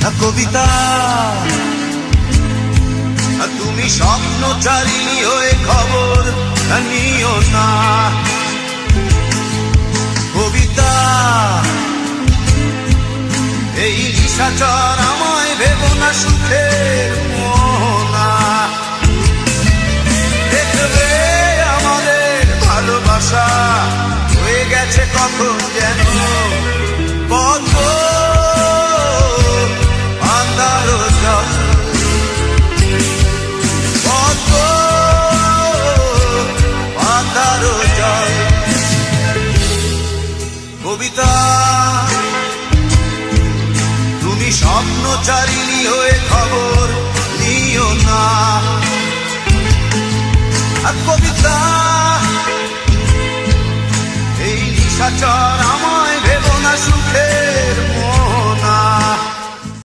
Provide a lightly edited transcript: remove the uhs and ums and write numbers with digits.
কবিতা, তুমি স্বপ্নচারিণী হয়ে খবর নিও না। কবিতা, এই নিশাচর আমায় ভেবো না সুখের মোহনা। দেখবে আমাদের ভালোবাসা হয়ে গেছে কখন যেন কত আন্ধার জল, কত আন্ধার জল। কবিতা, তুমি স্বপ্নচারিণী হয়ে খবর নিও না। আর কবিতা, এই নিশাচর আমায় ভেবো না সুখে